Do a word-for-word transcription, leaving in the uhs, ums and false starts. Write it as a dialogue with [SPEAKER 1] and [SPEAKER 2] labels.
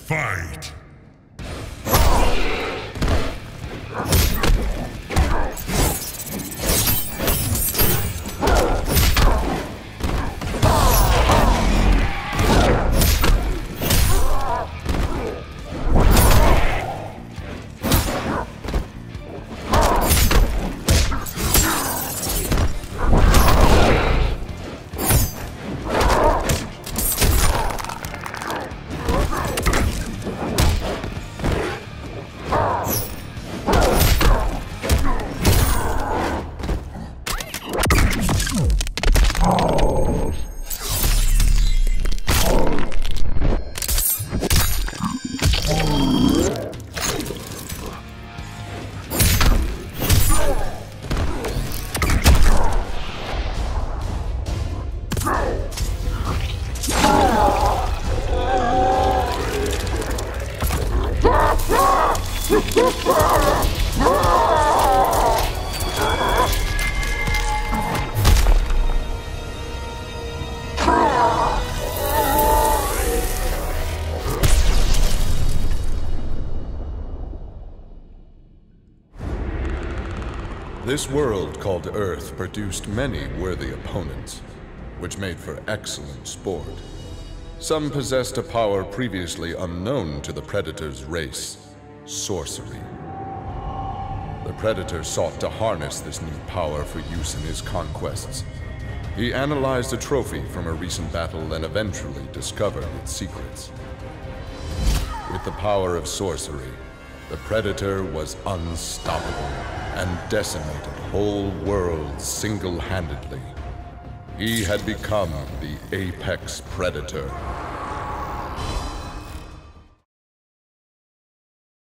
[SPEAKER 1] Fight!
[SPEAKER 2] This world called Earth produced many worthy opponents, which made for excellent sport. Some possessed a power previously unknown to the Predator's race, sorcery. The Predator sought to harness this new power for use in his conquests. He analyzed a trophy from a recent battle and eventually discovered its secrets. With the power of sorcery, the Predator was unstoppable and decimated whole worlds single-handedly. He had become the apex predator.